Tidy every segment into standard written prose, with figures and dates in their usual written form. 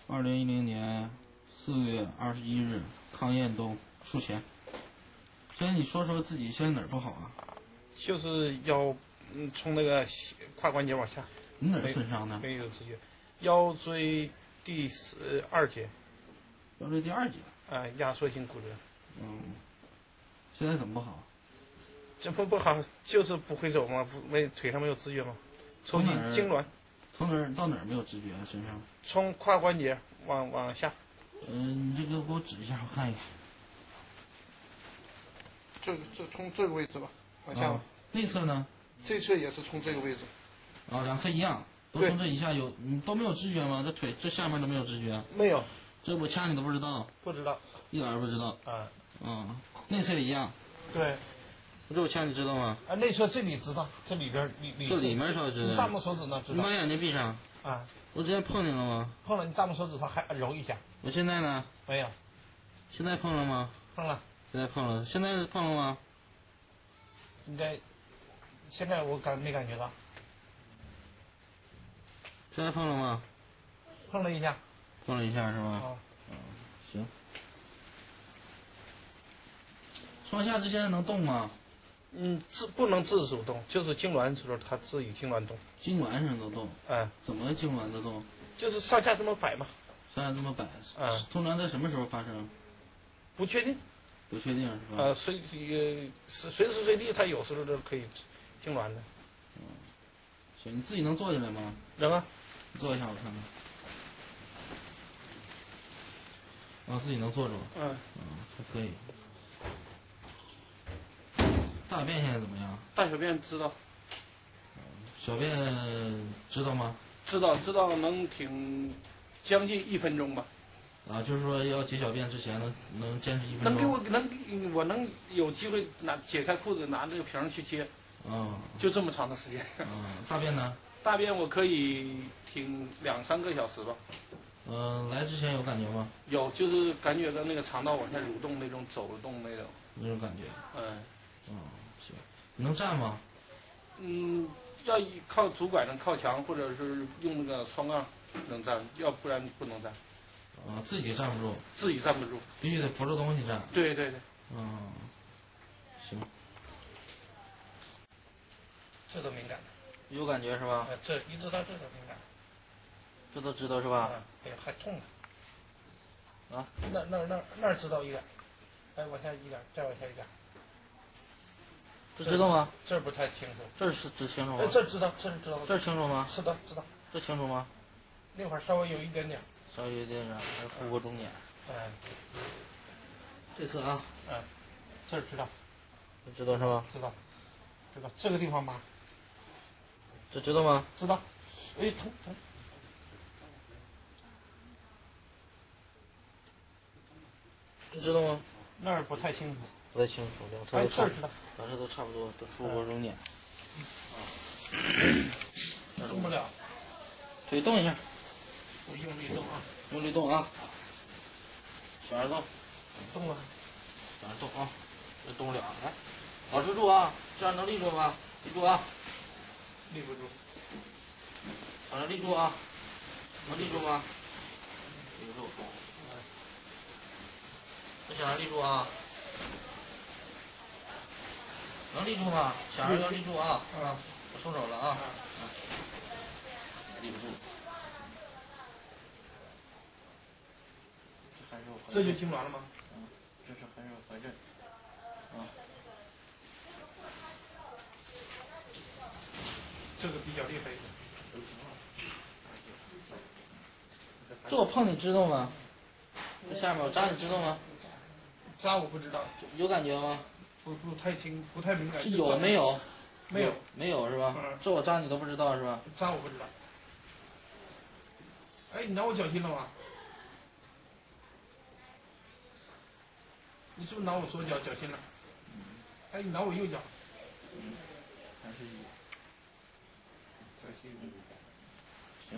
2010年4月21日，康彦东术前。先你说说自己现在哪儿不好啊？ 就是腰，从那个胯关节往下。 你哪儿损伤呢？ 没有知觉，腰椎第2节。 腰椎第2节。 压缩性骨折。 现在怎么不好？ 这不好，就是不会走嘛，腿上没有知觉嘛，抽筋痉挛。 从哪儿到哪儿没有知觉啊？身上？ 从胯关节往下。 你这个给我指一下，我看一看。 这从这个位置吧，往下。 内侧呢？ 这侧也是从这个位置。 两侧一样，都从这以下有，你都没有知觉吗？这腿这下面都没有知觉？ 没有。 这我掐你都不知道？ 不知道。 一点儿不知道。内侧也一样。 对。 这我掐你知道吗？ 内侧这里知道，这里边这里面稍微知道。 大拇手指呢知道。 你把眼睛闭上。我之前碰你了吗？ 碰了，你大拇手指上还揉一下。 我现在呢？ 没有。 现在碰了吗？ 碰了。 现在碰了，现在碰了吗？ 现在我没感觉到。 现在碰了吗？ 碰了一下。 碰了一下是吧？行。双下肢现在能动吗？ 不能自主动，就是痉挛的时候它自己痉挛动。 痉挛时能动？怎么痉挛的动？ 就是上下这么摆嘛。 上下这么摆。通常在什么时候发生？ 不确定。 不确定是吧？ 随时随地它有时候都可以痉挛的。 行，你自己能坐起来吗？ 能啊。 你坐一下我看看。自己能坐住。还可以。大便现在怎么样？ 大小便知道。 小便知道吗？ 知道能挺将近1分钟吧。 就是说要解小便之前能坚持1分钟。 我能有机会解开裤子拿这个瓶去接。就这么长的时间。 大便呢？ 大便我可以挺2-3个小时吧。 来之前有感觉吗？ 有，就是感觉到那个肠道往下蠕动那种走动那种感觉。行。你能站吗？ 要靠拄拐杖靠墙，或者是用那个双杠能站，要不然不能站。 自己站不住。 自己站不住， 必须得扶着东西站。 对。 行。 这都敏感的。 有感觉是吧？ 这一直到这都敏感。 这都知道是吧？ 还痛呢。 那儿知道一点，往下一点，再往下一点。 这知道吗？ 这不太清楚。 这是知清楚吗？ 这知道，这是知道。 这清楚吗？ 知道。 这清楚吗？ 那会儿稍微有一点点。 稍微有一点点，还是腹股中点。这侧啊。 这知道。 知道是吧？ 知道。这个地方吧。 这知道吗？ 知道。疼。 这知道吗？ 那儿不太清楚。 不太清楚，两侧都差不多，都腹股中点。 动不了。 腿动一下。 我用力动啊。 用力动啊。小点动。 动了。 小点动啊。这动不了，来，保持住啊，这样能立住吗？立住啊。 立不住。 保持立住啊。能立住吗？立不住。这小孩立住啊。能立住吗？小孩要立住啊！我收手了啊！立不住。 这就痉挛了吗？ 这是还是怀震。 这个比较厉害一点。 这我碰你知道吗？这下面我扎你知道吗？ 扎我不知道。 有感觉吗？ 不太清，不太敏感。 是有没有？ 没有是吧？这我扎你都不知道是吧？ 扎我不知道。你拿我脚心了吗？你是不是拿我左脚心了？你拿我右脚。 还是有。行。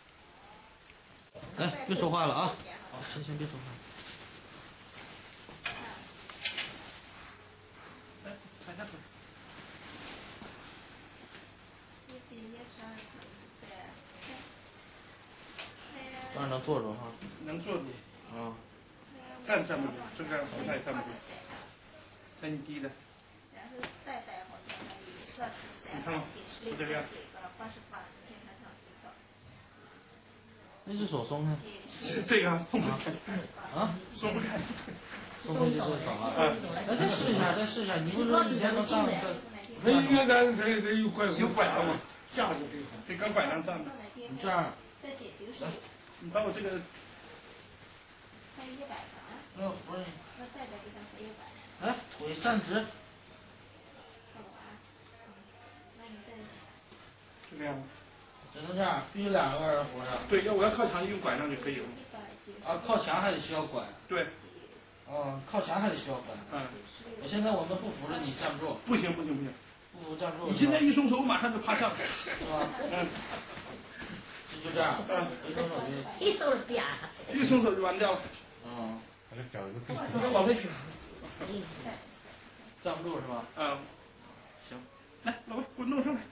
来，别说话了啊！好，先别说话。 抬下腿。 这样能坐住哈。 能坐住。 啊。 站不住，这个扶他也站不住。再你低的。 然后再带好像还有你看吗？我这边。 那只手松开。 这个松不开。 啊？ 松不开。 松开就好了。再试一下，再试一下。你不是说以前能站的？ 他应该他有拐杖嘛，这样就可以，得跟拐杖站的。 你这样。 你把我这个。 还有100个啊。 那扶着你。 那再给他还有100。 来，腿站直。 那你再。 就这样。 只能这样，必须2个人扶着。 对，我要靠墙用拐杖就可以了。 啊，靠墙还得需要拐。 对。 靠墙还得需要拐。现在我们不扶着你站不住。 不行。 不扶站不住。 你现在一松手，我马上就趴下了。 是吧？就这样。 一松手就。 一松手就完掉了。 他这脚就更往回站不住是吧？ 行。来，老婆，给我弄上来。